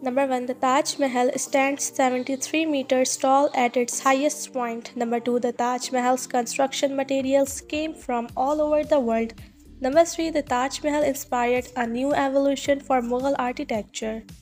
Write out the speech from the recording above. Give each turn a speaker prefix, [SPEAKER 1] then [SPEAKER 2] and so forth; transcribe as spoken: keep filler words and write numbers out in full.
[SPEAKER 1] Number one, the Taj Mahal stands seventy-three meters tall at its highest point. Number two, the Taj Mahal's construction materials came from all over the world. Number three, the Taj Mahal inspired a new evolution for Mughal architecture.